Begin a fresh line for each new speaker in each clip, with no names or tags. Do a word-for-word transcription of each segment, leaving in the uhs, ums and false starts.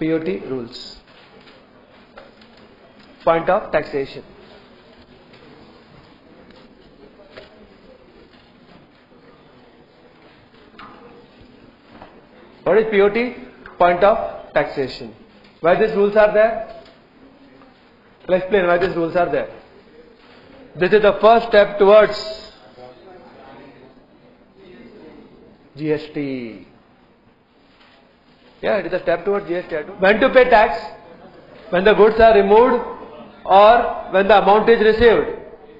P O T rules. Point of taxation. What is P O T? Point of taxation. Why these rules are there? I'll explain why these rules are there. This is the first step towards G S T. Yeah, it is a step towards G S T. When to pay tax? When the goods are removed or when the amount is received.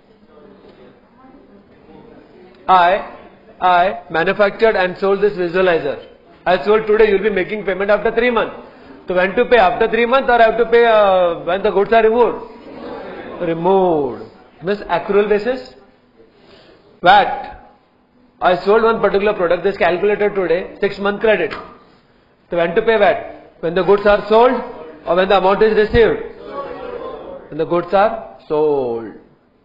I, I manufactured and sold this visualizer. I sold today, you will be making payment after three months. So when to pay? After three months or I have to pay uh, when the goods are removed? Removed. Means accrual basis. V A T. I sold one particular product, this calculated today, six month credit. So when to pay V A T? When the goods are sold or when the amount is received? When the goods are sold.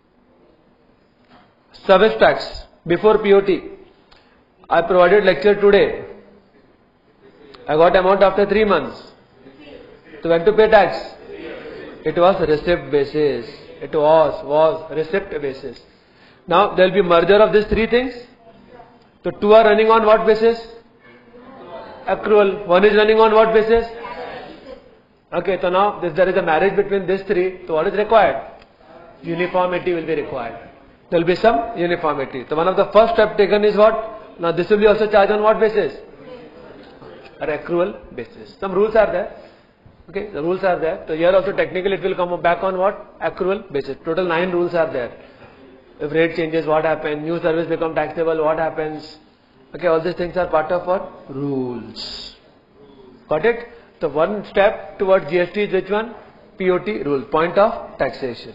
Service tax before P O T. I provided lecture today. I got amount after three months. So when to pay tax? It was receipt basis. It was, was receipt basis. Now there will be merger of these three things. So two are running on what basis? Accrual. One is running on what basis? Okay, so now this, there is a marriage between these three. So what is required? Uniformity will be required. There will be some uniformity. So one of the first step taken is what? Now this will be also charged on what basis? Or accrual basis. Some rules are there. Okay, the rules are there. So here also technically it will come back on what? Accrual basis. Total nine rules are there. If rate changes, what happens? New service become taxable, what happens? Okay, all these things are part of our rules. Got it? So one step towards G S T is which one? P O T rule, point of taxation.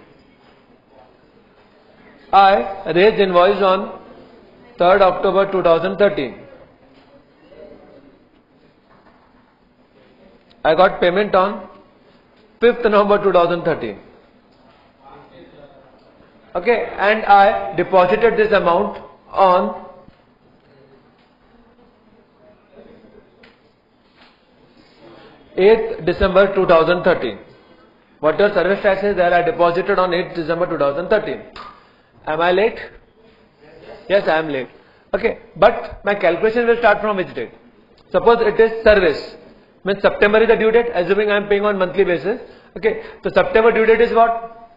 I raised invoice on third October two thousand thirteen. I got payment on fifth November two thousand thirteen. Okay, and I deposited this amount on eighth December two thousand thirteen. Whatever service tax is there, I deposited on eighth December two thousand thirteen. Am I late? Yes, I am late. Okay, but my calculation will start from which date? Suppose it is service. Means September is the due date, assuming I am paying on monthly basis. Okay, so September due date is what?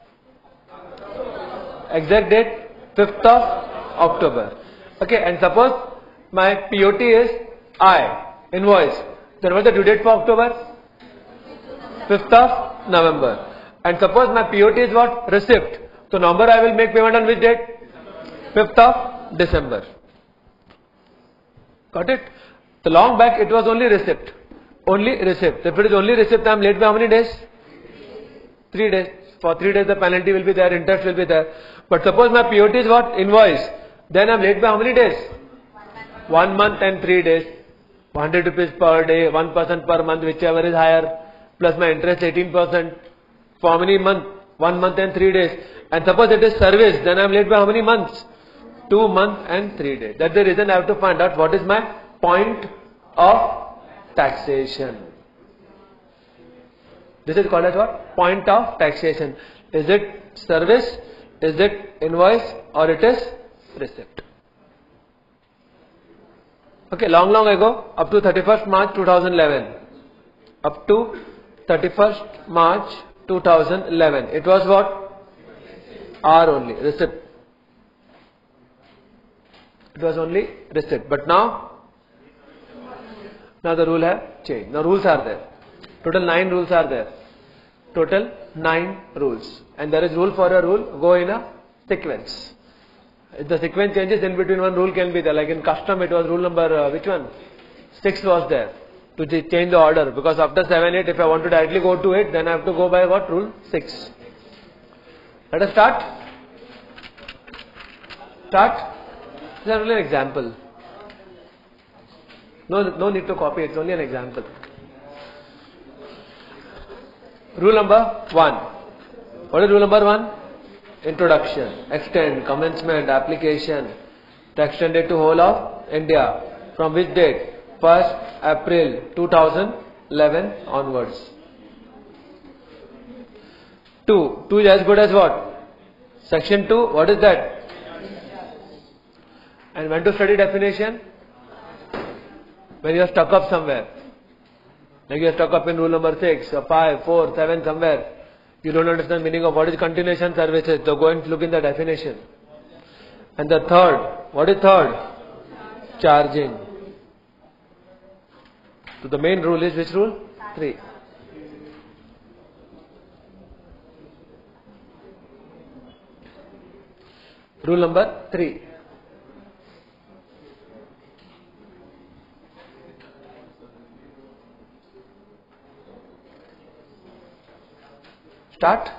Exact date? fifth of October. Okay, and suppose my P O T is I, invoice. Then what is the due date for October? fifth of November. And suppose my P O T is what? Receipt. So November I will make payment on which date? fifth of December. Got it? So long back it was only receipt. Only receipt. If it is only receipt, I am late by how many days? Three days. For three days the penalty will be there, interest will be there. But suppose my P O T is what? Invoice. Then I am late by how many days? One month and three days. one hundred rupees per day, one percent per month, whichever is higher. Plus my interest eighteen percent. For how many months? One month and three days. And suppose it is service, then I am late by how many months? Two months and three days. That's the reason I have to find out what is my point of taxation. This is called as what? Point of taxation. Is it service? Is it invoice? Or it is receipt? Okay, long long ago, up to thirty-first March two thousand eleven. Up to thirty-first March two thousand eleven. It was what? R only, receipt. It was only receipt. But now, now the rule has changed. Now rules are there. Total nine rules are there. Total nine rules. And there is rule for a rule. Go in a sequence. If the sequence changes, in between one rule can be there. Like in custom, it was rule number, uh, which one? six was there. To change the order. Because after seven, eight, if I want to directly go to it, then I have to go by what? Rule six. Let us start. Start. This is only an example. No, no need to copy, it's only an example. Rule number one. What is rule number one? Introduction, extend, commencement, application, to extend it to whole of India. From which date? first April two thousand eleven onwards. two. two is as good as what? Section two, what is that? And when to study definition? When you are stuck up somewhere. Like you are stuck up in rule number six, or five, four, seven, somewhere. You don't understand the meaning of what is continuation services. So go and look in the definition. And the third, what is third? Charging. So the main rule is which rule? three. Rule number three. Start.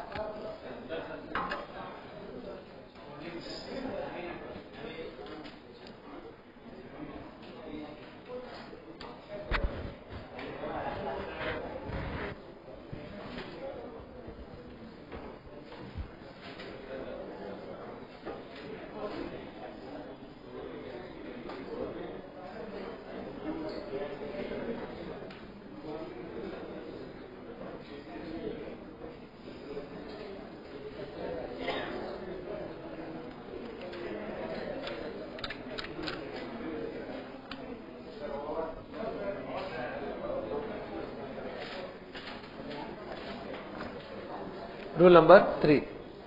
Rule number three.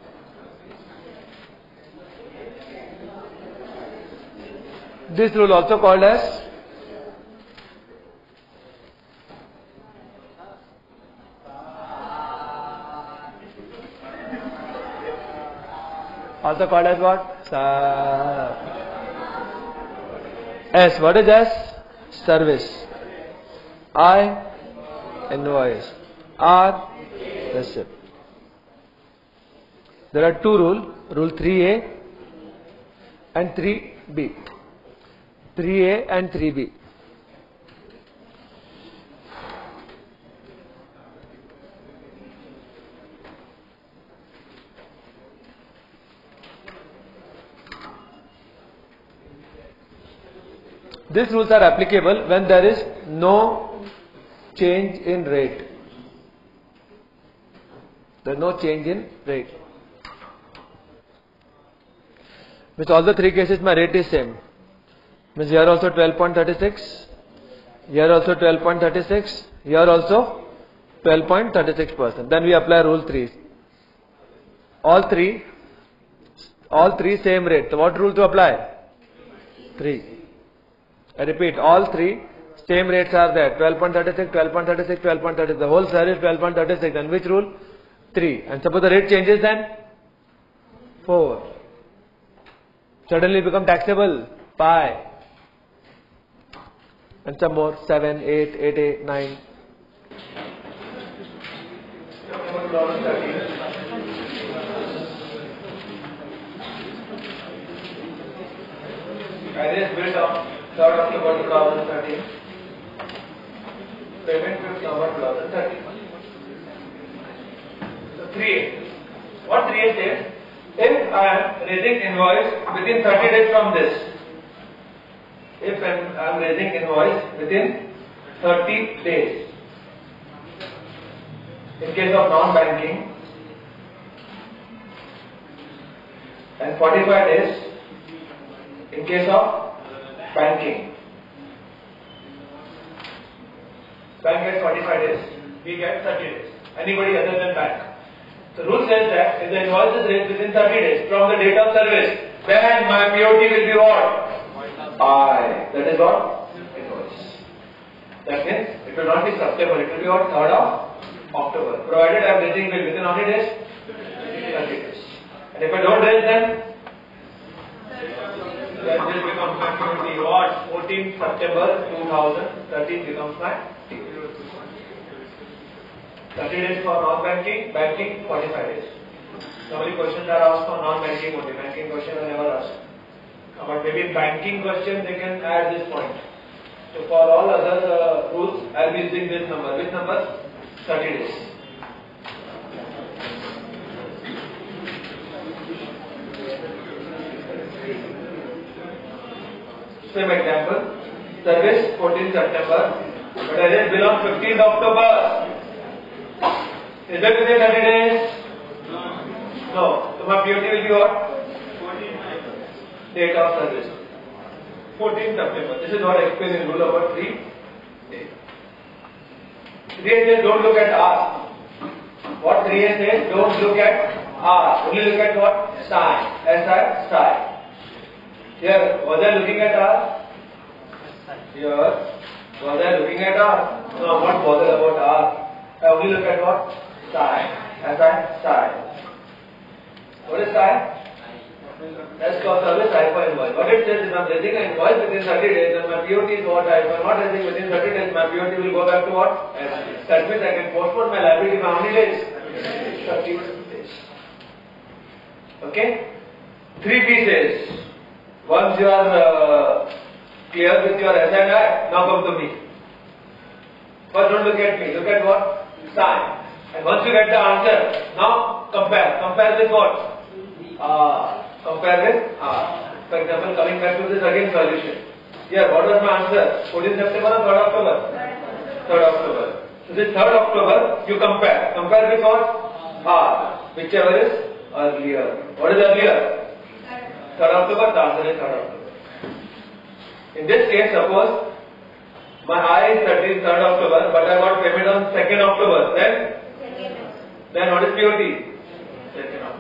This rule also called as also called as what? S. What is S? Service. I. Invoice. R. Receipt. There are two rules, rule three A and three B. three A and three B. These rules are applicable when there is no change in rate. There is no change in rate. With all the three cases, my rate is same. Means here also twelve point three six, here also twelve point three six, here also twelve point three six percent. Then we apply rule three. All three, all three same rate. So what rule to apply? three. I repeat, all three same rates are there. twelve point three six, twelve point three six, twelve point three six. The whole service twelve point three six. And which rule? three. And suppose the rate changes then? four. Suddenly become taxable pi and some more seven, eight, eight, eight, nine. Ideas built on third October two thousand thirteen. Payment fifth November two thousand thirteen. So three A. What three A says? If I am raising invoice within thirty days from this, if I am raising invoice within thirty days, in case of non-banking, and forty-five days in case of banking. Bank gets forty-five days, we get thirty days. Anybody other than bank. The rule says that if the invoice is raised within thirty days from the date of service, then my P O T will be what? I. That is what? Invoice. That means it will not be September, it will be what? third of October. Provided I am raising bill within how many days? thirty days. And if I don't raise then, then this becomes my P O T what? fourteenth September two thousand thirteen becomes my P O T. thirty days for non-banking, banking forty-five days. Normally questions are asked for non-banking only, banking questions are never asked. Uh, but maybe in banking question they can add this point. So for all other uh, rules, I will be using this number. Which number? thirty days. Same example, service fourteenth September But I just belong fifteenth October. Is that within thirty days? No. So my P O T will be what? Date of service. fourteenth September. This is what I explained in rule number three. three A says don't look at R. What three A says? Don't look at R. Only look at what? Sign. S I, sign. Here, was I looking at R? Here, was I looking at R? No, I'm not bothered about R. I only look at what? Sign. S I, sign. What is sign? That's called service I for invoice. What it says is I'm raising an invoice within thirty days and my P O T is what I, if I'm not raising within thirty days, my P O T will go back to what? That means I can postpone my liability by how many days? thirty days. Okay? Three pieces. Once you are uh, clear with your S and I, now come to me. First don't look at me, look at what? Sign. And once you get the answer, now compare. Compare with what? Uh, compare with R. For example, coming back to this again solution. Here, what was my answer? fourteenth September or third October? third October. So this third October, you compare. Compare with what? R. Whichever is earlier. What is earlier? third October, the answer is third October. In this case, suppose my I is thirteenth, third October, but I got payment on second October. Then? Then what is P O T? second October.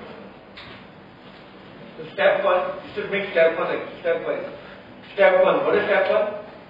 So step one, you should make step one, step wise. Step one, what is step one?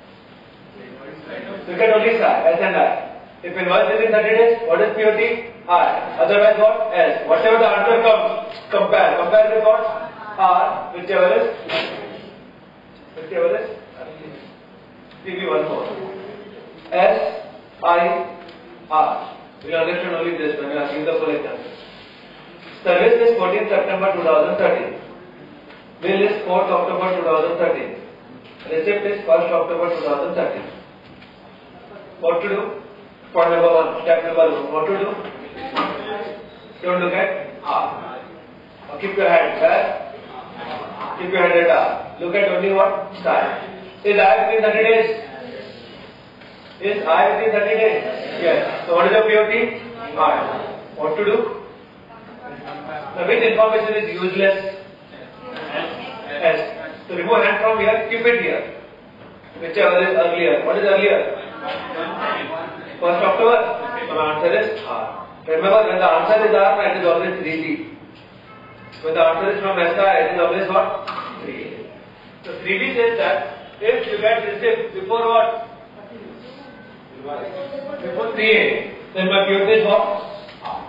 Look at only S and I. If invoice is in thirty days, what is P O T? I. Otherwise what? S. Whatever the answer comes, compare. Compare with what? R, whichever is, whichever is, give me one more. S, I, R. We understand only this when we are giving the full example. Service is fourteenth September two thousand thirteen. Bill is fourth October two thousand thirteen. Receipt is first October two thousand thirteen. What to do? Point number one, step number one. What to do? Don't look at R. Or keep your hand there. Keep your hand at R. Look at only what? Sign. Is I within thirty days? Is I within thirty days? Yes. So what is the P O T? I. What to do? Now which information is useless? S. So remove hand from here, keep it here. Whichever is earlier. What is earlier? First October. So my answer is R. Remember, when the answer is R, it is always three B. When the answer is from S I, it is always what? three A. So three B says that if you get receipt before what? Before three A, then my P O T is what? R.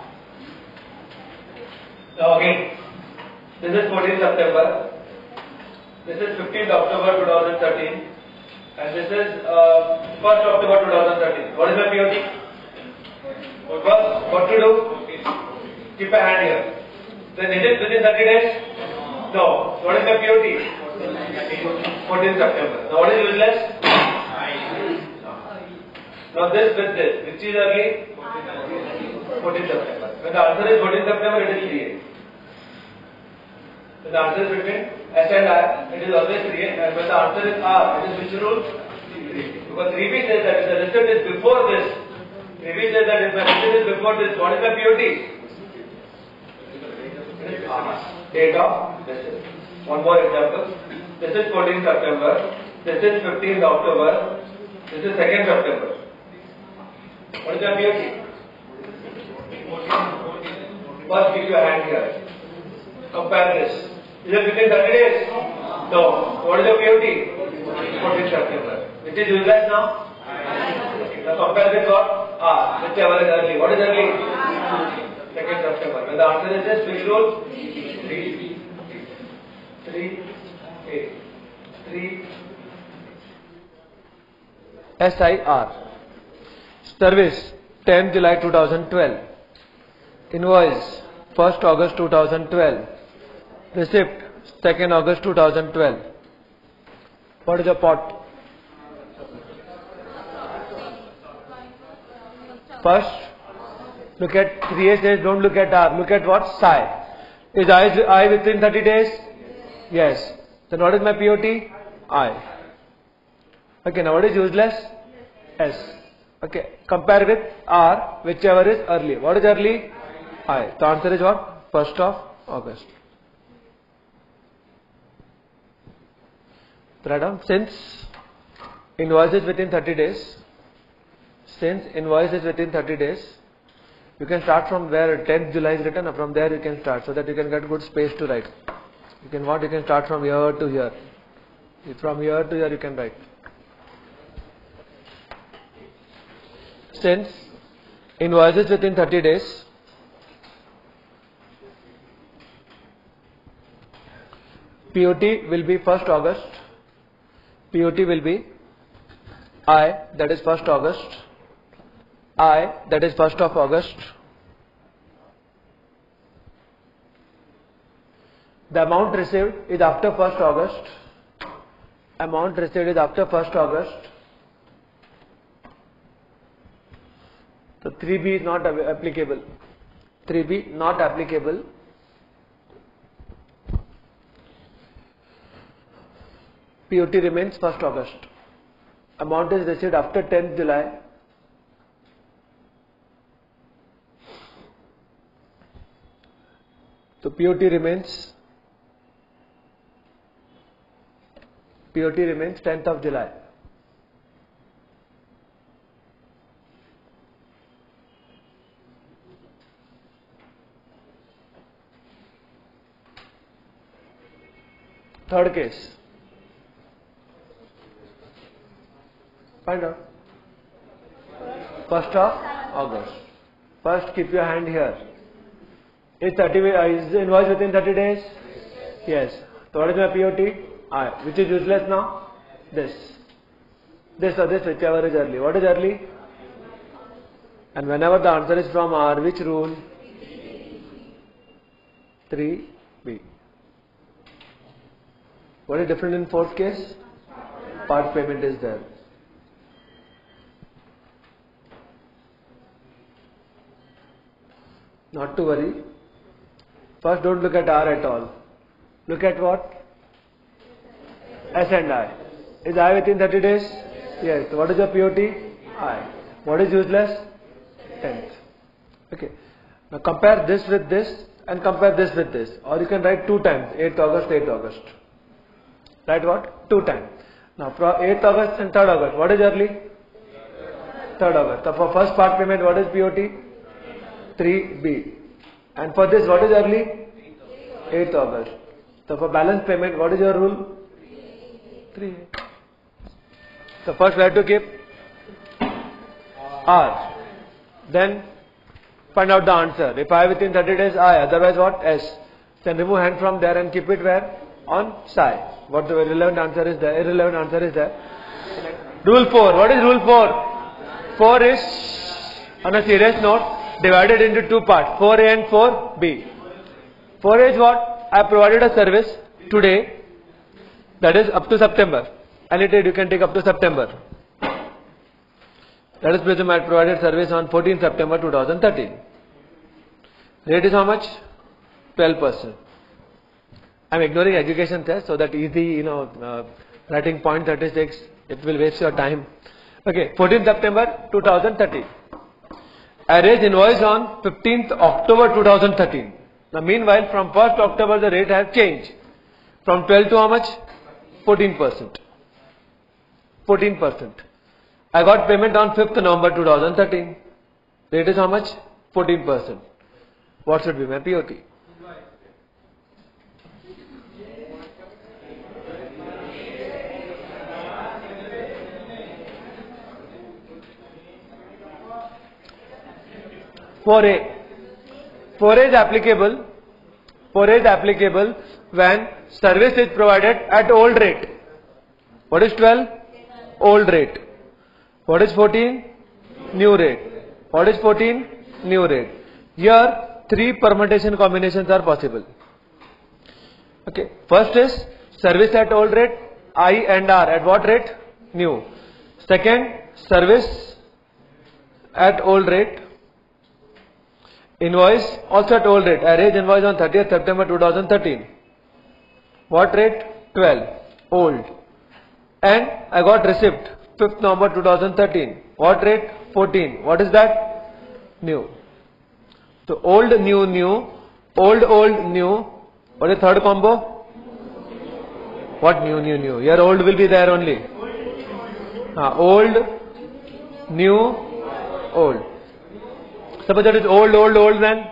Now again, this is fourteenth September, this is fifteenth October two thousand thirteen, and this is uh, first October two thousand thirteen. What is my P O T? First, what to do? Keep a hand here. Then is it within thirty days? No. What is my P O T? fourteenth September. Now what is useless? Now this with this, which is early? fourteenth September. When the answer is fourteenth September, it is three A. When the answer is between S and I, it is always three A. And when the answer is R, it is which rule? three B. Because three B says that if the receipt is before this, three B says that if the receipt is before this, what is my P O T? Date of receipt. One more example. This is fourteenth September. This is fifteenth October. This is second September. What is the P O T? First, keep your hand here. Compare this. Is it within thirty days? No. What is the P O T? fourteenth September. Which is useless now? Now compare with what? Ah, whichever is early. What is early? second September. When the answer is this, which rule? three. three. eight. three. S I R. Service tenth July two thousand twelve. Invoice first August two thousand twelve. Receipt second August two thousand twelve. What is the pot? First, look at three A says don't look at R. Look at what? Psi. Is I, I within thirty days? Yes. Then what is my P O T? I. Okay, now what is useless? S. Okay, compare with R, whichever is early. What is early? I. The answer is what? first of August. Write down. Since invoice is within thirty days, since invoice is within thirty days, you can start from where tenth July is written, from there you can start, so that you can get good space to write. You can what? You can start from here to here. From here to here you can write. Since invoice is within thirty days, P O T will be first August. P O T will be I, that is first August. I, that is first of August. The amount received is after first August. Amount received is after first August. So three B is not applicable. three B not applicable. P O T remains first August. Amount is received after tenth July. So P O T remains P O T remains tenth of July. Third case. Find out. First of August. First, keep your hand here. Is thirty is the invoice within thirty days? Yes. So what is my P O T? I. Which is useless now? This. This or this, whichever is early. What is early? And whenever the answer is from R, which rule? three B. What is different in fourth case? Part payment is there. Not to worry. First, don't look at R at all. Look at what? S and I. Is I within thirty days? Yes. So what is your P O T? I. What is useless? tenth. Okay. Now compare this with this and compare this with this. Or you can write two times. eighth August, eighth August. Write what? Two times. Now for eighth August and third August, what is early? third August. So for first part payment, what is P O T? three B. And for this, what is early? eighth August. So for balance payment, what is your rule? three A. So first we have to keep R. Then find out the answer. If I within thirty days, I. Otherwise what? S. Then remove hand from there and keep it where? On psi. What the relevant answer is there? Irrelevant answer is there. Rule four. What is rule four? four is, on a serious note, divided into two parts, four A and four B. four A is what? I provided a service today, that is up to September. Any trade you can take up to September. Let us presume I provided service on fourteenth September two thousand thirteen. Rate is how much? twelve percent. I am ignoring education test so that easy, you know, uh, writing point thirty-six, it will waste your time. Okay, fourteenth September two thousand thirteen. I raised invoice on fifteenth October two thousand thirteen. Now meanwhile, from first October the rate has changed. From twelve to how much? fourteen percent. fourteen percent. I got payment on fifth November two thousand thirteen. Rate is how much? fourteen percent. What should be my P O T? four A. four A is applicable. four A is applicable when service is provided at old rate. What is twelve? Old rate. What is fourteen? New rate. What is fourteen? New rate. Here three permutation combinations are possible. Okay. First is service at old rate, I and R. At what rate? New. Second, service at old rate. Invoice also at old rate. I raised invoice on thirtieth September two thousand thirteen. What rate? twelve. Old. And I got receipt fifth November two thousand thirteen. What rate? fourteen. What is that? New. So old, new, new. Old, old, new. What is the third combo? What new, new, new? Here old will be there only. Ah, old, new, old. Suppose that is old, old, old then?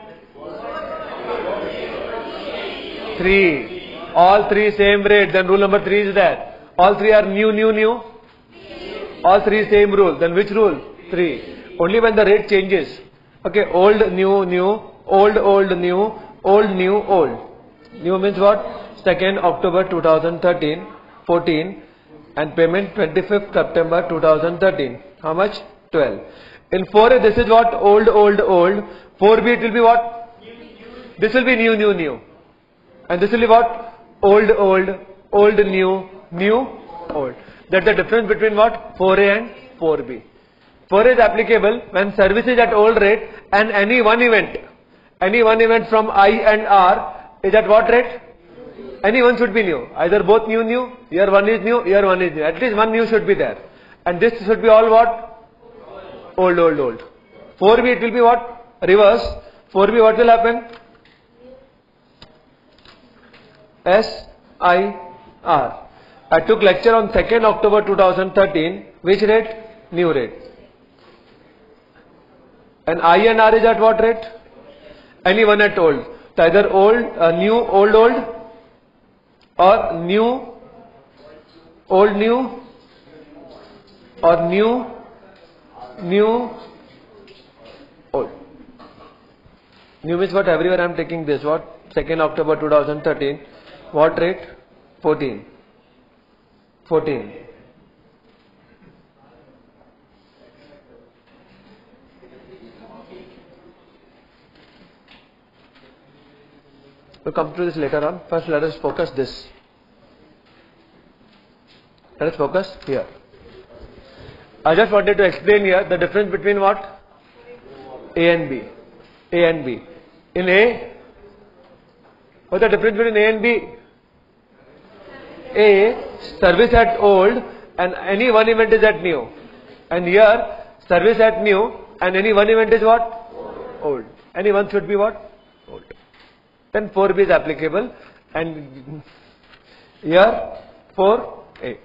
Three. All three same rate. Then rule number three is there. All three are new, new, new. All three same rule. Then which rule? Three. Only when the rate changes. Okay. Old, new, new. Old, old, new. Old, new, old. New means what? second October two thousand thirteen. fourteen. And payment twenty-fifth September two thousand thirteen. How much? twelve. In four A this is what? Old, old, old. four B it will be what? This will be new, new, new. And this will be what? Old, old, old, new, new, old. That's the difference between what? four A and four B. four A is applicable when service is at old rate and any one event, any one event from I and R is at what rate? Any one should be new. Either both new, new, here one is new, here one is new. At least one new should be there. And this should be all what? Old, old, old. four B it will be what? Reverse. four B what will happen? S I R. I took lecture on second October two thousand thirteen. Which rate? New rate. And I and R is at what rate? Any one at old. So either old, uh, new, old, old, or new, old, new, or new, new, old. New means what? Everywhere I am taking this. What? second October two thousand thirteen. What rate? fourteen. fourteen. We'll come to this later on. First let us focus this. Let us focus here. I just wanted to explain here the difference between what? A and B. A and B. In A, what's the difference between A and B? A, service at old and any one event is at new. And here, service at new and any one event is what? Old. Any one should be what? Old. Then four B is applicable and here four A.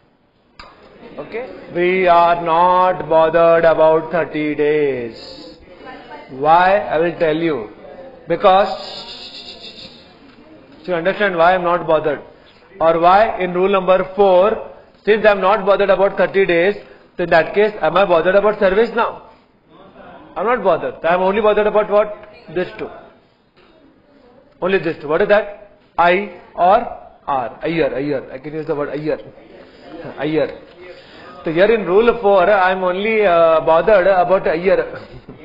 Okay. We are not bothered about thirty days. Why? I will tell you. Because, so you understand why I am not bothered. Or why in rule number four, since I am not bothered about thirty days, so in that case, am I bothered about service now? I am not bothered. I am only bothered about what? This two. Only this two. What is that? I or R. A year, a year. I can use the word a year. A year. So here in rule four, I am only uh, bothered about a year.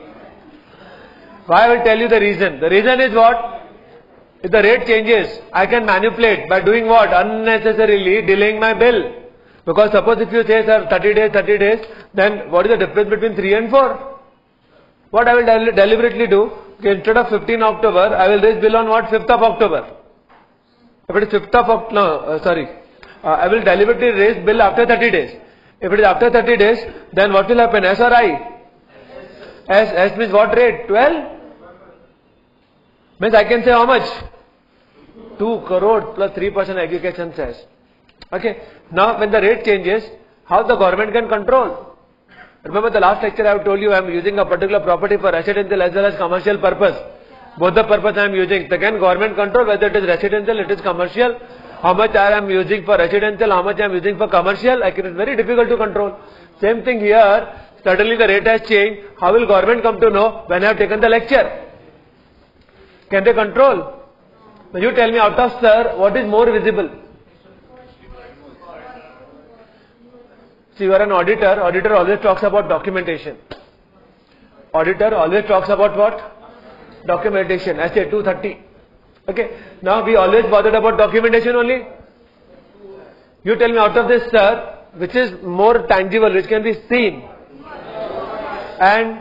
Why I will tell you the reason. The reason is what? If the rate changes, I can manipulate by doing what? Unnecessarily delaying my bill. Because suppose if you say, sir, thirty days, thirty days, then what is the difference between three and four? What I will del deliberately do, okay, instead of fifteenth October, I will raise bill on what? fifth of October. If it is fifth of October, no, uh, sorry, uh, I will deliberately raise bill after thirty days. If it is after thirty days, then what will happen? S or I? S, S means what rate? twelve? Means I can say how much? two crore plus three percent education says. Okay. Now when the rate changes, how the government can control? Remember the last lecture I have told you I am using a particular property for residential as well as commercial purpose. Both the purpose I am using. So can government control whether it is residential, it is commercial? How much I am using for residential, how much I am using for commercial? Like it is very difficult to control. Same thing here. Suddenly the rate has changed. How will government come to know when I have taken the lecture? Can they control? Now you tell me out of sir, what is more visible? See, you are an auditor. Auditor always talks about documentation. Auditor always talks about what? Documentation. S A two thirty. Okay. Now we always bothered about documentation only. You tell me out of this, sir, which is more tangible, which can be seen. And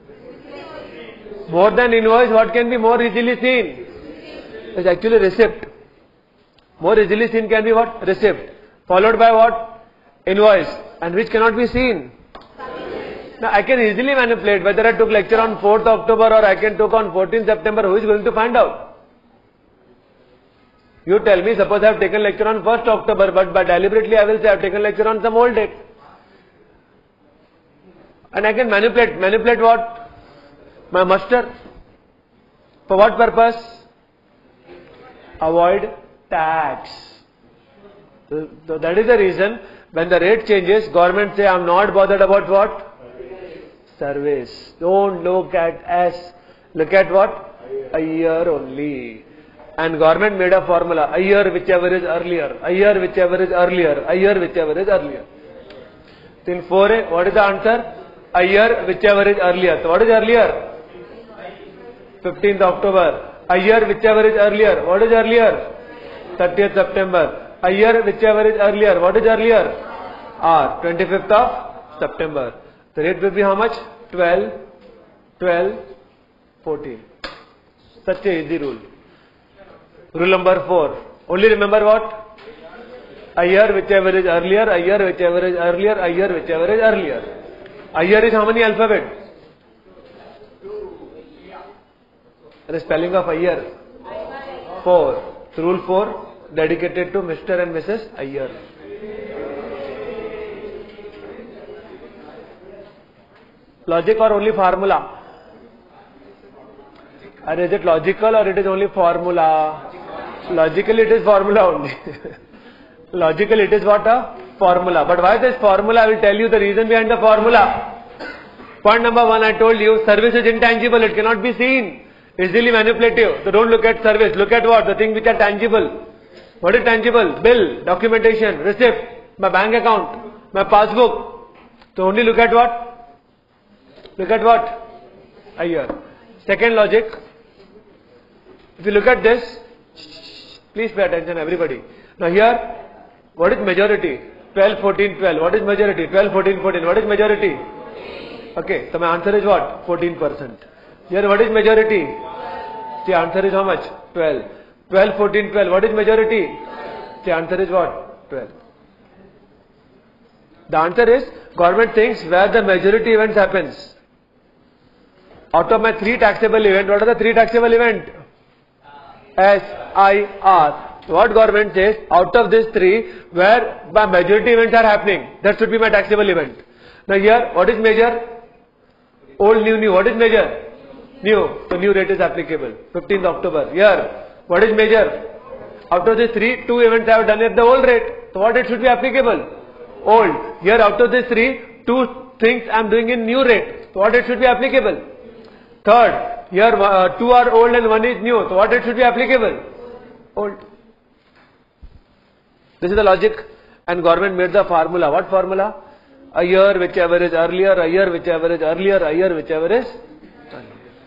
more than invoice, what can be more easily seen? It's actually receipt. More easily seen can be what? Receipt. Followed by what? Invoice. And which cannot be seen? Now I can easily manipulate whether I took lecture on fourth October or I can took on fourteenth September. Who is going to find out? You tell me, suppose I have taken lecture on first October, but, but deliberately I will say I have taken lecture on some old date. And I can manipulate. Manipulate what? My muster. For what purpose? Avoid tax. So, so that is the reason when the rate changes, government say I am not bothered about what? Service. Don't look at S. Look at what? A year only. And government made a formula. A year whichever is earlier. A year whichever is earlier. A year whichever is earlier. So in four A, what is the answer? A year whichever is earlier. So what is earlier? fifteenth October. A year whichever is earlier. What is earlier? thirtieth September. A year whichever is earlier. What is earlier? R. twenty-fifth of September. The rate will be how much? twelve, twelve, fourteen. Such a easy rule. Rule number four. Only remember what? A year whichever is earlier, a year whichever is earlier, a year whichever is earlier. A year is how many alphabet? The spelling of a year? Four. Rule four dedicated to Mister and Missus Iyer. Logic or only formula? Or is it logical or it is only formula? Logically it is formula only. Logically it is what? A formula. But why this formula? I will tell you the reason behind the formula. Point number one, I told you, service is intangible, it cannot be seen. Easily manipulative. So don't look at service, look at what? The things which are tangible. What is tangible? Bill, documentation, receipt, my bank account, my passbook. So only look at what? Look at what? A year. Second logic. If you look at this, please pay attention everybody. Now here, what is majority? twelve, fourteen, twelve. What is majority? twelve, fourteen, fourteen. What is majority? Okay, so my answer is what? fourteen percent. Here what is majority? The answer is how much? twelve. twelve, fourteen, twelve. What is majority? The answer is what? twelve. The answer is, government thinks where the majority events happens. Out of my three taxable events, what are the three taxable events? S, I, R. So what government says, out of these three, where my majority events are happening, that should be my taxable event. Now here, what is major? Old, new, new. What is major? New. So new rate is applicable. fifteenth October. Here, what is major? Out of these three, two events I have done at the old rate. So what rate should be applicable? Old. Here, out of these three, two things I am doing in new rate. So what rate should be applicable? Third, here uh, two are old and one is new. So what rate should be applicable? Old. This is the logic, and government made the formula. What formula? A year whichever is earlier, a year whichever is earlier, a year whichever is earlier.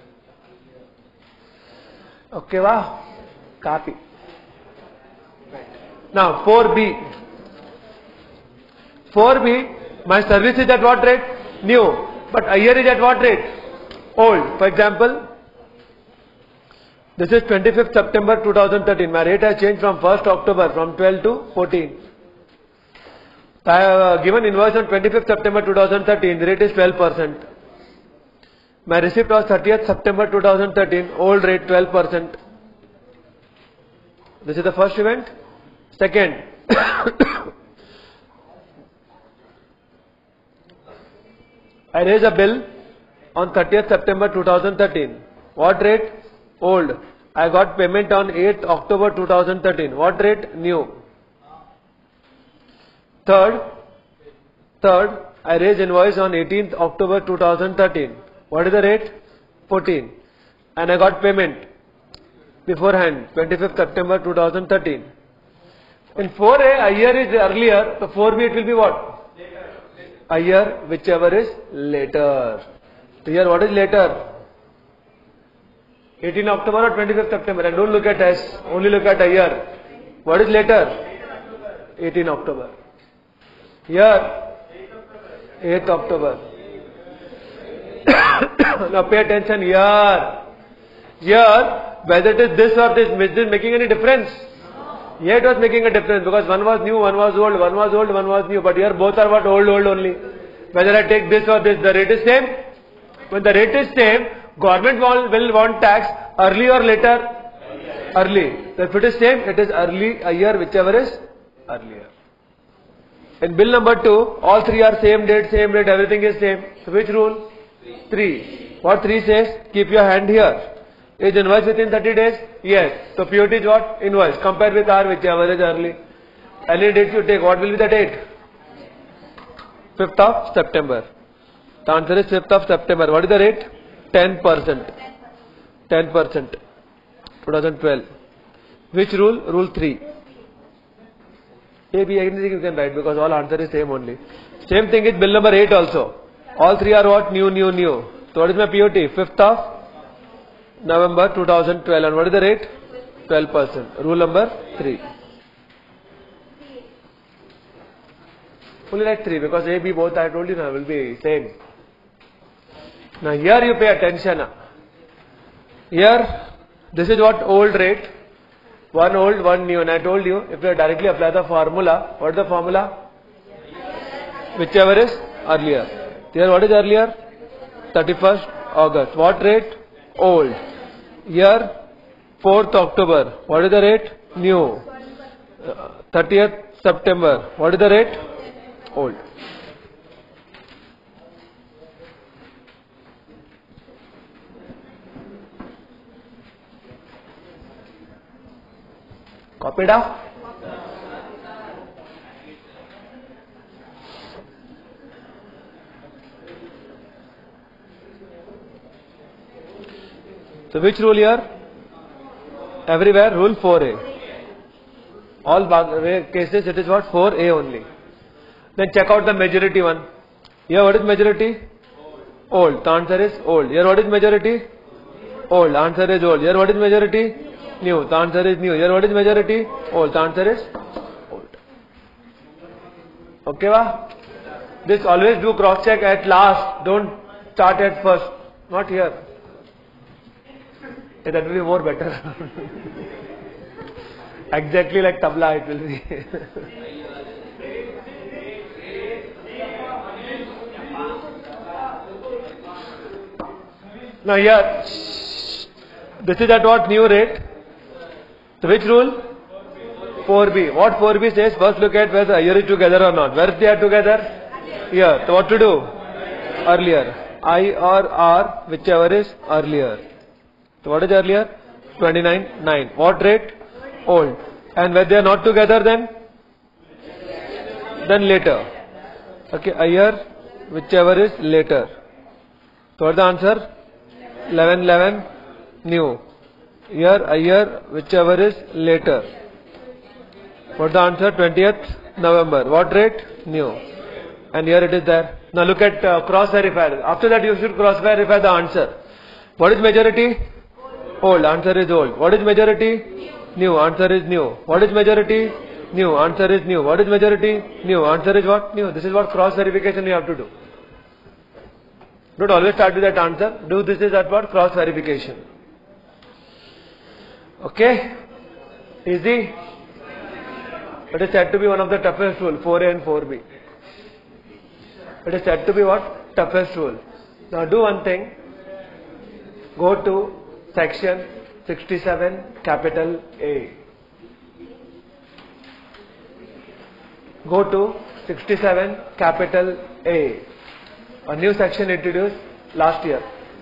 Okay, wow. Copy. Now four B. four B, my service is at what rate? New. But a year is at what rate? Old. For example, this is twenty-fifth September two thousand thirteen. My rate has changed from first October from twelve to fourteen. I have uh, given invoice on twenty-fifth September two thousand thirteen. The rate is twelve percent. My receipt was thirtieth September two thousand thirteen. Old rate twelve percent. This is the first event. Second, I raise a bill on thirtieth September two thousand thirteen. What rate? Old. I got payment on eighth October two thousand thirteen. What rate? New. Third, third, I raise invoice on eighteenth October two thousand thirteen. What is the rate? fourteen. And I got payment beforehand, twenty-fifth September two thousand thirteen. In four A, a year is earlier, so four B it will be what? A year whichever is later. So here what is later? eighteenth October or twenty-fifth September? And don't look at S, only look at a year. What is later? eighteenth October. Here, eighth October. Now pay attention here. Here, whether it is this or this, is this making any difference? Here it was making a difference because one was new, one was old, one was old, one was new. But here both are what? Old, old only. Whether I take this or this, the rate is same. When the rate is same, government will, will want tax early or later? Early. So if it is same, it is early a year, whichever is earlier. In bill number two, all three are same date, same rate, everything is same. So which rule? Three. What three says? Keep your hand here. Is invoice within thirty days? Yes. So P O T is what? Invoice. Compare with R, whichever is early. Any date you take, what will be the date? fifth of September. The answer is fifth of September. What is the rate? ten percent. ten percent. twenty twelve. Which rule? Rule three. A, B, anything you can write because all answer is same only. Same thing is bill number eight also. All three are what? New, new, new. So what is my P O T? fifth of November two thousand twelve. And what is the rate? twelve percent. Rule number three. Only like three because A, B both I told you now will be same. Now here you pay attention. Here this is what old rate. One old, one new. And I told you if you directly apply the formula, what is the formula? Whichever is earlier. Here what is earlier? thirty-first August. What rate? Old. Here fourth October. What is the rate? New. Uh, thirtieth September. What is the rate? Old. Copied up? So which rule here? Everywhere rule four A. All cases it is what? four A only. Then check out the majority one. Here what is majority? Old. The answer is old. Here what is majority? Old. The answer is old. Here what is majority? New. The answer is new. Here what is majority? Old. The answer is old. Okay, va? This always do cross check at last. Don't start at first. Not here. Yeah, that will be more better. Exactly like tabla it will be. Now here, this is at what new rate? So which rule? four B. What four B says? First look at whether year is together or not. Where they are together? Here. So what to do? Earlier. I or R, whichever is earlier. So what is earlier? twenty-nine nine. What rate? Old. And when they are not together then? Then later. Okay, a year, whichever is later. So what is the answer? eleven eleven new. Year, a year, whichever is later. What is the answer? twentieth November. What rate? New. And here it is there. Now look at uh, cross verify. After that you should cross verify the answer. What is majority? Old. Answer is old. What is majority? New. Answer is new. What is majority? New. Answer is new. What is majority? New. Answer is what? New. This is what cross verification you have to do. Don't always start with that answer. Do this is at what? Cross verification. Okay? Easy? It is said to be one of the toughest rule. four A and four B. It is said to be what? Toughest rule. Now do one thing. Go to section sixty-seven capital A. Go to sixty-seven capital A. A new section introduced last year.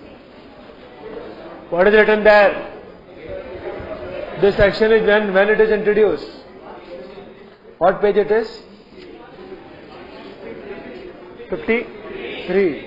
What is written there? This section is when, when it is introduced. What page it is? fifty-three.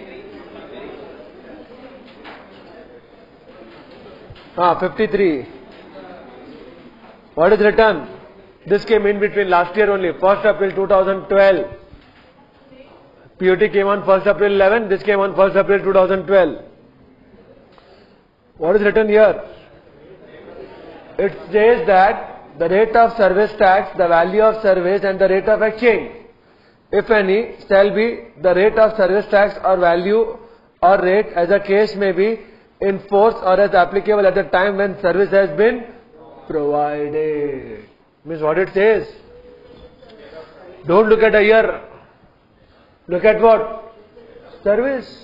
Ah, fifty-three. What is written? This came in between last year only, first April two thousand twelve. P O T came on first April eleven, this came on first April two thousand twelve. What is written here? It says that the rate of service tax, the value of service and the rate of exchange, if any, shall be the rate of service tax or value or rate as the case may be in force or as applicable at the time when service has been provided. Means what it says? Don't look at a year. Look at what? service.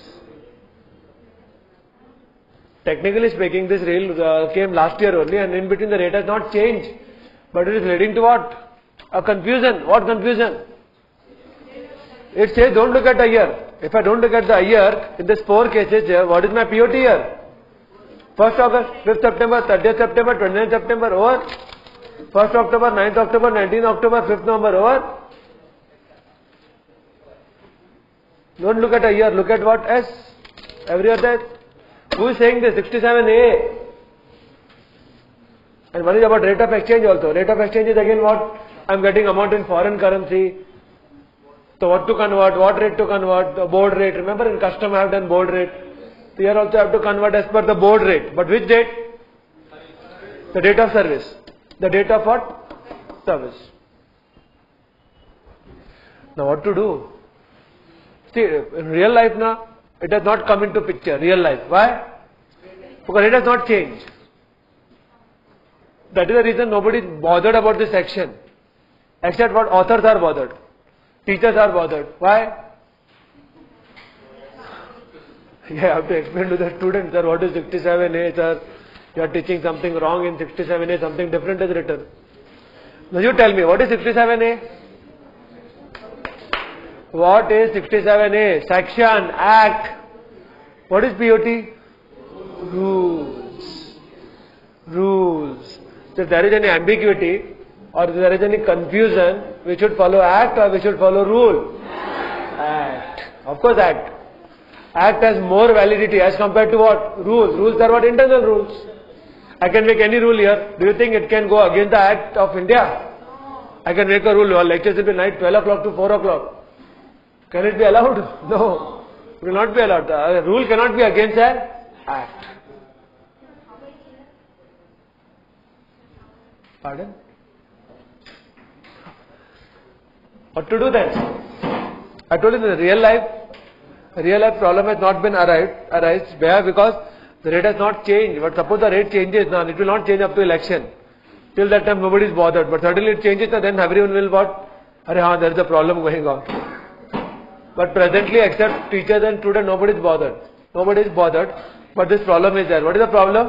Technically speaking, this rule uh, came last year only, and in between the rate has not changed. But it is leading to what? A confusion. What confusion? It says don't look at the year. If I don't look at the year, in these four cases here, what is my P O T year? first August, fifth September, thirtieth September, twenty-ninth September, over. first October, ninth October, nineteenth October, fifth November, over. Don't look at a year, look at what? S. Every other. Who is saying this? sixty-seven A. And one is about rate of exchange also. Rate of exchange is again what? I am getting amount in foreign currency. So what to convert, what rate to convert, the board rate. Remember in custom I have done board rate. So here also I have to convert as per the board rate. But which date? The date of service. The date of what? Service. Now what to do? See, in real life now, it has not come into picture, real life. Why? Because it has not changed. That is the reason nobody is bothered about this section. Except what? Authors are bothered. Teachers are bothered. Why? Yeah, I have to explain to the students, sir, what is sixty-seven A, sir? You are teaching something wrong in sixty-seven A, something different is written. Now you tell me, what is sixty-seven A? What is sixty-seven A? Section, Act. What is P O T? Rules. Rules. So if there is any ambiguity or if there is any confusion, we should follow Act or we should follow Rule? Act. Of course Act. Act has more validity as compared to what? Rules. Rules are what? Internal rules. I can make any rule here. Do you think it can go against the Act of India? I can make a rule. Our lectures will be night twelve o'clock to four o'clock. Can it be allowed? No. It will not be allowed. The rule cannot be against an Act. Pardon? What to do then? I told you in the real life, real life problem has not been arrived, arise where because the rate has not changed. But suppose the rate changes now, it will not change up to election. Till that time nobody is bothered. But suddenly it changes, so then everyone will what? Arey haan, there is a problem going on. But presently, except teachers and students, nobody is bothered. Nobody is bothered. But this problem is there. What is the problem?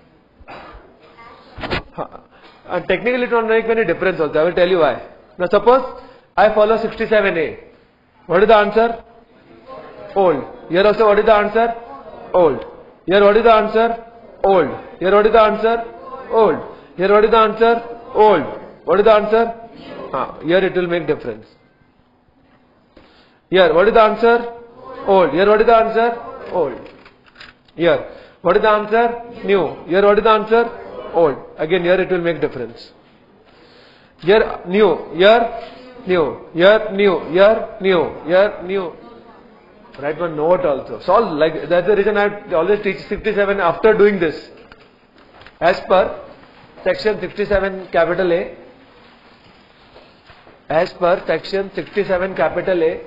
And technically it won't make any difference also. I will tell you why. Now suppose I follow sixty-seven A. What is the answer? Old. Here also what is the answer? Old. Here what is the answer? Old. Here what is the answer? Old. Here what is the answer? Old. What is the answer? Ah, here it will make difference. Here what is the answer? Old. Here what is the answer? Old. Here what is the answer? New. Here what is the answer? Old. Again here it will make difference. Here new. Here new. Here new. Here new. Here new. Write one note also. Solve like that's the reason I always teach sixty-seven after doing this. As per section sixty-seven capital A. As per section sixty-seven capital A.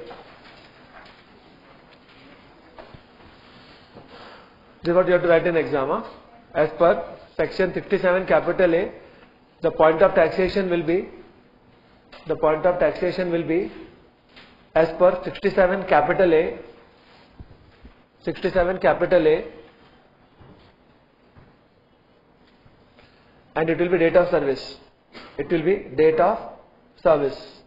This is what you have to write in exam. Huh? As per section sixty-seven capital A, the point of taxation will be, the point of taxation will be, as per sixty-seven capital A, sixty-seven capital A, and it will be date of service. It will be date of service.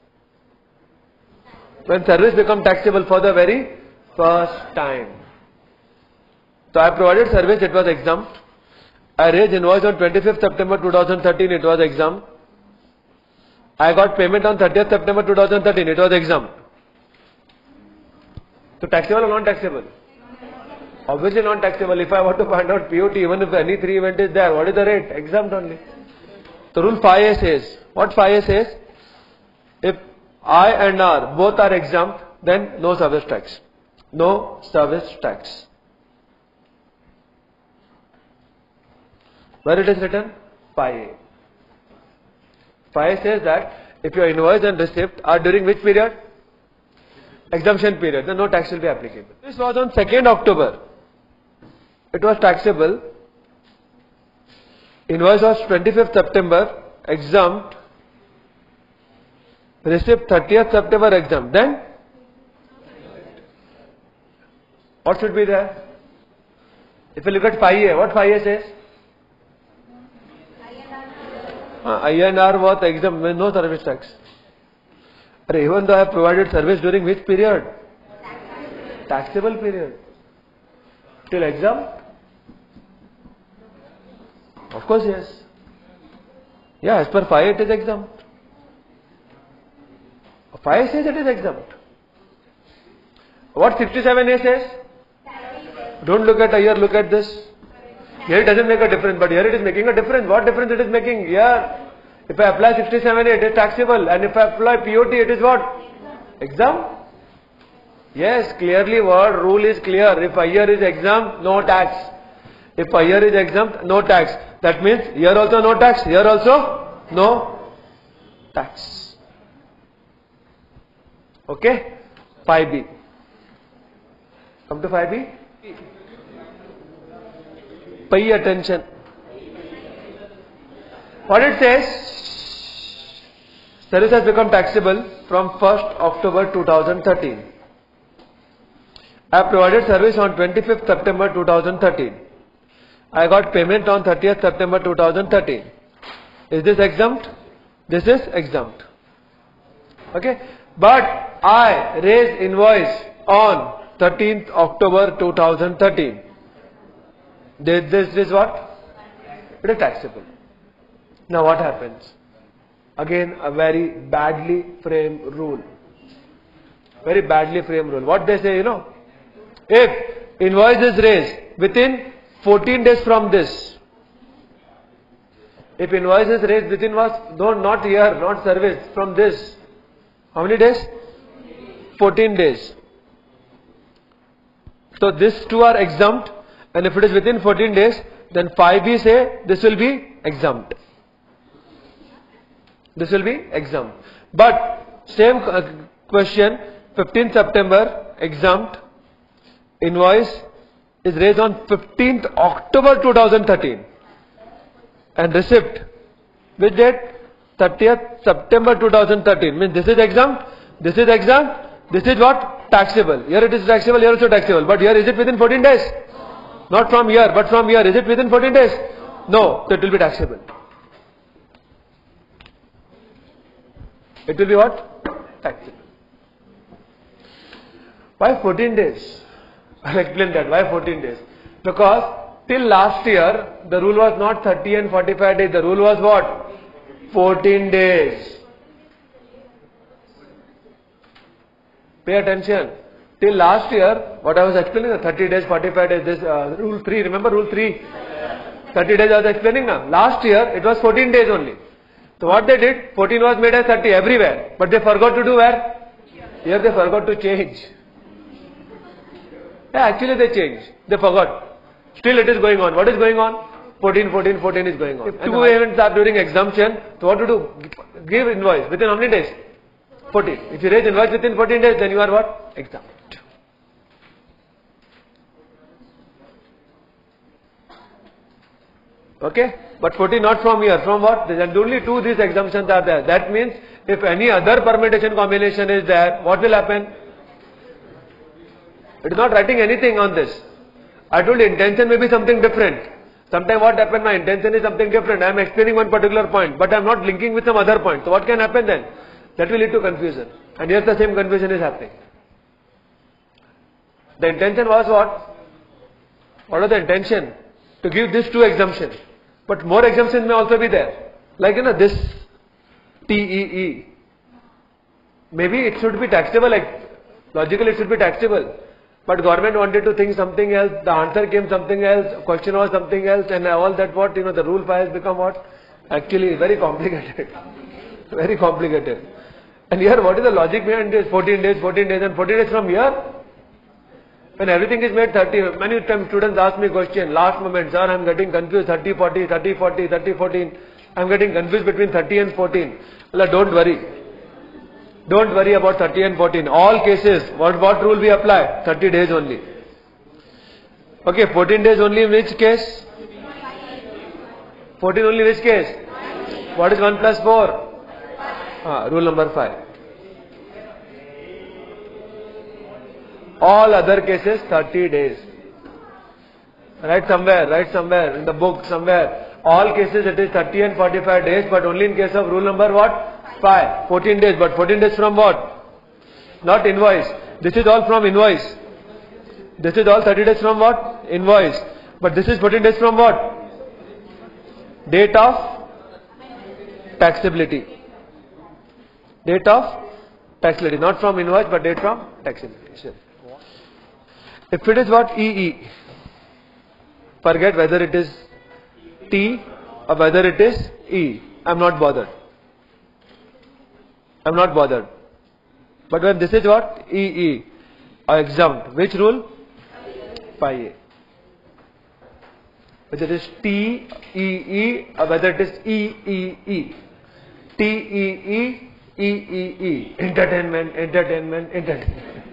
When service becomes taxable for the very first time. So I provided service, it was exempt. I raised invoice on twenty-fifth September two thousand thirteen, it was exempt. I got payment on thirtieth September two thousand thirteen, it was exempt. So taxable or non-taxable? Obviously non-taxable. If I want to find out P O T, even if any three event is there, what is the rate? Exempt only. So rule five A says, what five A says? If I and R both are exempt, then no service tax. No service tax. Where it is written? five A. five A says that if your invoice and receipt are during which period? Exemption period, then no tax will be applicable. This was on second October. It was taxable. Invoice was twenty-fifth September, exempt. Receipt thirtieth September, exempt. Then What should be there? If you look at five A, what five A says? I N R was exempt, no service tax. Even though I have provided service during which period? Taxable period. Till exempt? Of course, yes. Yeah, as per five it is exempt. five says it is exempt. What sixty-seven A says? Don't look at here, look at this. Here it doesn't make a difference, but here it is making a difference. What difference it is making? Here, if I apply sixty-seven A, it is taxable, and if I apply P O T, it is what? Exempt? Yes, clearly word rule is clear. If a year is exempt, no tax. If a year is exempt, no tax. That means here also no tax, here also no tax. Okay? five B. Come to five B. Pay attention. What it says? Service has become taxable from first October two thousand thirteen. I have provided service on twenty-fifth September two thousand thirteen. I got payment on thirtieth September two thousand thirteen. Is this exempt? This is exempt. Okay? But I raised invoice on thirteenth October two thousand thirteen. This, this is what? It is taxable. Now what happens? Again a very badly framed rule. Very badly framed rule. What they say, you know? If invoice is raised within fourteen days from this, if invoice is raised within what? No, not year, not service, from this. How many days? fourteen days. So these two are exempt, and if it is within fourteen days, then five B say this will be exempt. This will be exempt. But same question, fifteenth September, exempt. Invoice is raised on fifteenth October two thousand thirteen. And receipt, which date? thirtieth September two thousand thirteen. Means this is exempt, this is exempt, this is what? Taxable. Here it is taxable, here also taxable. But here is it within fourteen days? Not from here, but from here. Is it within fourteen days? No, so it will be taxable. It will be what? Taxable. Why fourteen days? I'll explain that. Why fourteen days? Because till last year, the rule was not thirty and forty-five days. The rule was what? fourteen days. Pay attention. Till last year, what I was explaining, the thirty days, forty-five days, this uh, rule three, remember rule three? thirty days I was explaining now. Last year, it was fourteen days only. So what they did, fourteen was made as thirty everywhere. But they forgot to do where? Here they forgot to change. Yeah, actually they changed. They forgot. Still it is going on. What is going on? fourteen, fourteen, fourteen is going on. If two events are during exemption, so what to do? Give invoice. Within how many days? fourteen. If you raise invoice within fourteen days, then you are what? Exempt. Okay? But fourteen not from here. From what? There are only two these exemptions are there. That means if any other permutation combination is there, what will happen? It is not writing anything on this. I told you intention may be something different. Sometimes what happens, my intention is something different. I am explaining one particular point, but I am not linking with some other point. So what can happen then? That will lead to confusion. And here the same confusion is happening. The intention was what? What was the intention? To give these two exemptions. But more exemptions may also be there. Like, you know, this T E E. Maybe it should be taxable, like, logically it should be taxable. But government wanted to think something else, the answer came something else, question was something else, and all that what, you know, the rule files become what? Actually very complicated. Very complicated. And here what is the logic behind this? fourteen days, fourteen days, and fourteen days from here? When everything is made thirty, many times students ask me question, last moment, sir, I am getting confused, thirty, forty, thirty, forty, thirty, fourteen, I am getting confused between thirty and fourteen. Well, don't worry. Don't worry about thirty and fourteen. All cases, what, what rule we apply? thirty days only. Okay, fourteen days only in which case? fourteen only which case? What is one plus four? Ah, rule number five. All other cases thirty days. Write somewhere, write somewhere in the book somewhere. All cases it is thirty and forty-five days, but only in case of rule number what? five. fourteen days, but fourteen days from what? Not invoice. This is all from invoice. This is all thirty days from what? Invoice. But this is fourteen days from what? Date of taxability. Date of taxability. Not from invoice, but date from taxability. Sure. If it is what? E E. Forget whether it is T or whether it is E. I am not bothered. I am not bothered. But when this is what? E E. Or exempt. Which rule? five A. Whether it is T E E or whether it is E E E. T E E, E E E. Entertainment, entertainment, entertainment.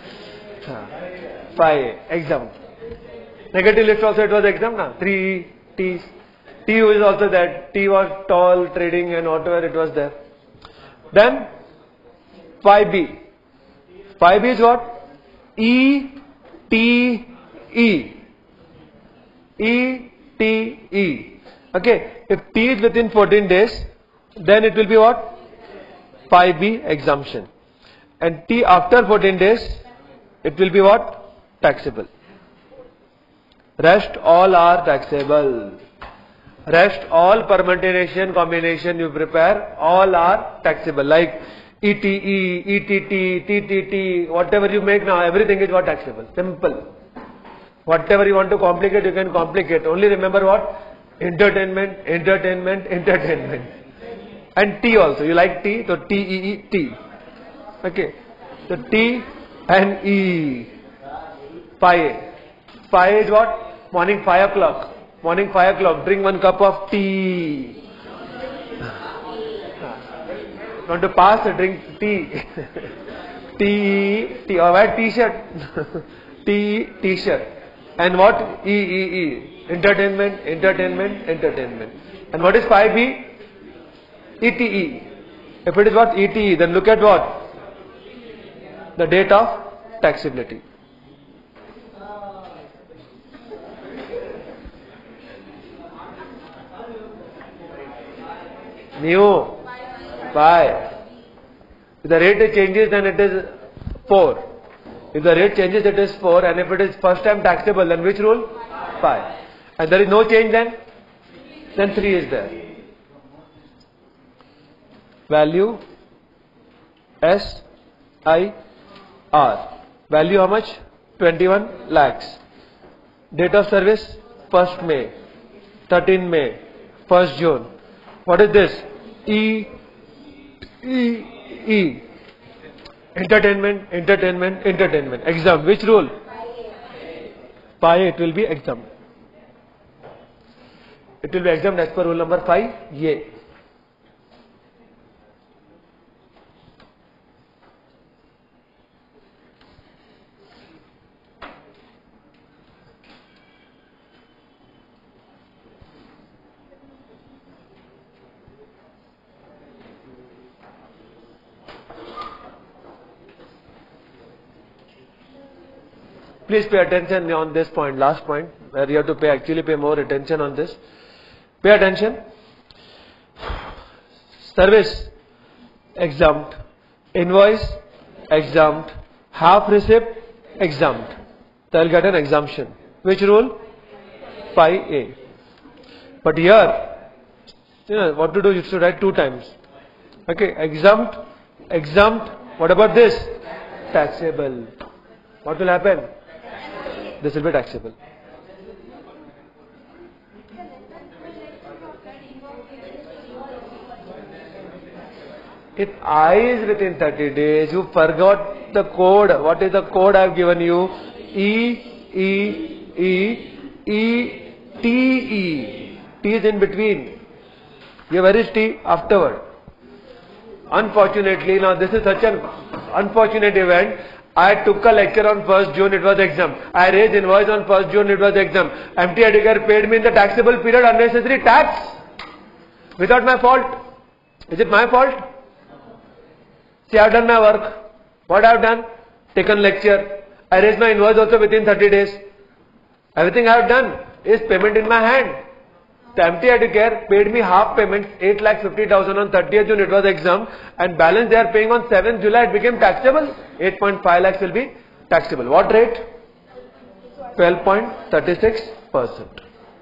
five A. Exempt. Negative list also it was exempt now. three E, T. T is also that. T was tall, trading and whatever it was there. Then five B. five B is what? E T E. E T E. Okay. If T is within fourteen days, then it will be what? five B exemption. And T after fourteen days, it will be what? Taxable. Rest all are taxable. Rest all permutation combination you prepare, all are taxable. Like E T E, E T T, T T T, whatever you make now, everything is what? Taxable. Simple. Whatever you want to complicate, you can complicate. Only remember what? Entertainment, entertainment, entertainment. And T also. You like T? So T E E, T. Okay. So T and E. five A. five A is what? Morning five o'clock. Morning five o'clock. Drink one cup of tea. Want to pass? Drink tea. T, T, or wear t-shirt. T, t-shirt. And what? E, E, E. Entertainment, entertainment, entertainment. And what is five B? E T E. If it is what? E T E, then look at what? The date of taxability. New. five. If the rate changes, then it is four. If the rate changes, it is four. And if it is first time taxable, then which rule? five. And there is no change then? Then three is there. Value S I R. Value how much? twenty-one lakhs. Date of service? first May. thirteenth May. first June. What is this? E E E. Entertainment, entertainment, entertainment. Exempt. Which rule? five A. It will be exempt. It will be exempt as per rule number five A. Please pay attention on this point, last point, where you have to pay actually pay more attention on this. Pay attention. Service exempt, invoice exempt, half receipt exempt. They will get an exemption. Which rule? five A. But here, you know what to do? You should write two times. Okay, exempt, exempt. What about this? Taxable. What will happen? This will be taxable. If I is within thirty days, you forgot the code. What is the code I have given you? E, E, E, E, T, E. T is in between. Here, where is T? Afterward. Unfortunately, now this is such an unfortunate event. I took a lecture on first June, it was exempt. I raised invoice on first June, it was exempt. M T Educare paid me in the taxable period unnecessary tax without my fault. Is it my fault? See, I have done my work. What I have done? Taken lecture. I raise my invoice also within thirty days. Everything I have done is payment in my hand. The M T Educare paid me half payment, eight lakh fifty thousand on thirtieth June, it was exempt, and balance they are paying on seventh July, it became taxable. eight point five lakhs will be taxable. What rate? twelve point three six percent.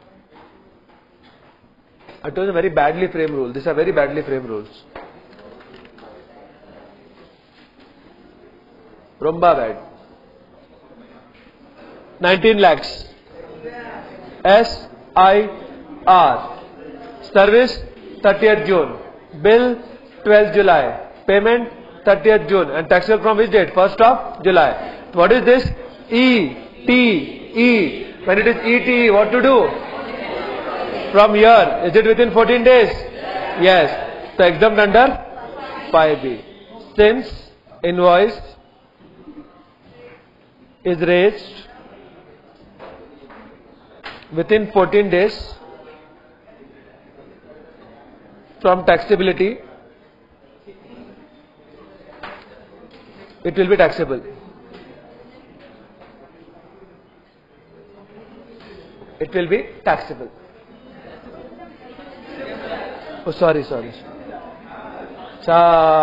It was a very badly framed rule. These are very badly framed rules. Rumba bad. nineteen lakhs. S I R. Service thirtieth June. Bill twelfth July. Payment thirtieth June. And taxable from which date? first of July. What is this? E T E. When it is E T E, what to do? From here. Is it within fourteen days? Yes. So exempt under five B. Since invoice is raised within fourteen days from taxability, it will be taxable. It will be taxable. Oh, sorry, sorry. Cha.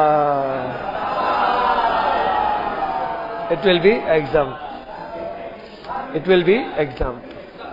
It will be exempt. It will be exempt.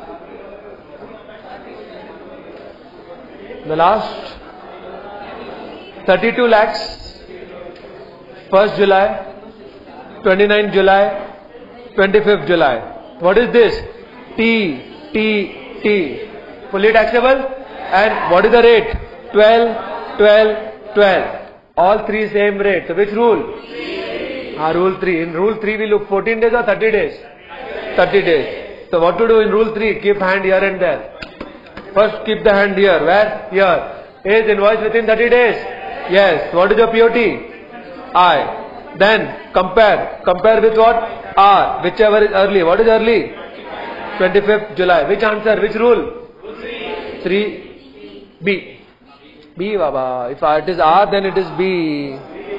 The last thirty-two lakhs, first July, twenty-ninth July, twenty-fifth July. What is this? T, T, T. Fully taxable. And what is the rate? twelve, twelve, twelve. All three same rate. So which rule? Ah, rule three. In rule three we look fourteen days or thirty days? thirty days. So what to do in rule three? Keep hand here and there. First keep the hand here. Where? Here. Is invoice within thirty days? Yes. What is your P O T? I. Then compare. Compare with what? R. Whichever is early. What is early? twenty-fifth July. Which answer? Which rule? three B. B, Baba. If it is R, then it is B.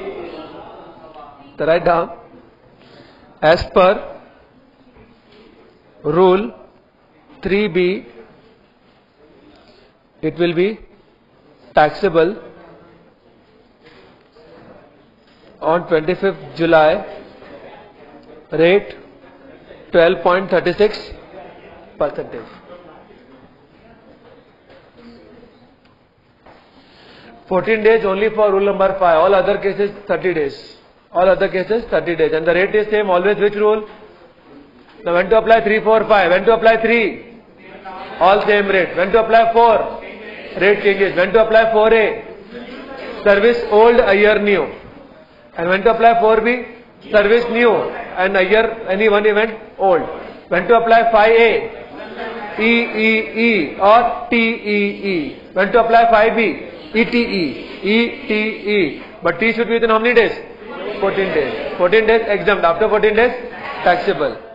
So write down. As per rule three B, it will be taxable on twenty-fifth July, rate twelve point three six percentage. fourteen days only for rule number five. All other cases thirty days. All other cases thirty days. And the rate is same always. Which rule? Now when to apply three, four, five? When to apply three? All same rate. When to apply four? Rate changes. When to apply four A? Service old, a year new. And when to apply four B? Service new and a year, any one event old. When to apply five A? E E E or T E E. When to apply five B? E T E. E T E. But T should be within how many days? fourteen days. fourteen days exempt. After fourteen days, taxable.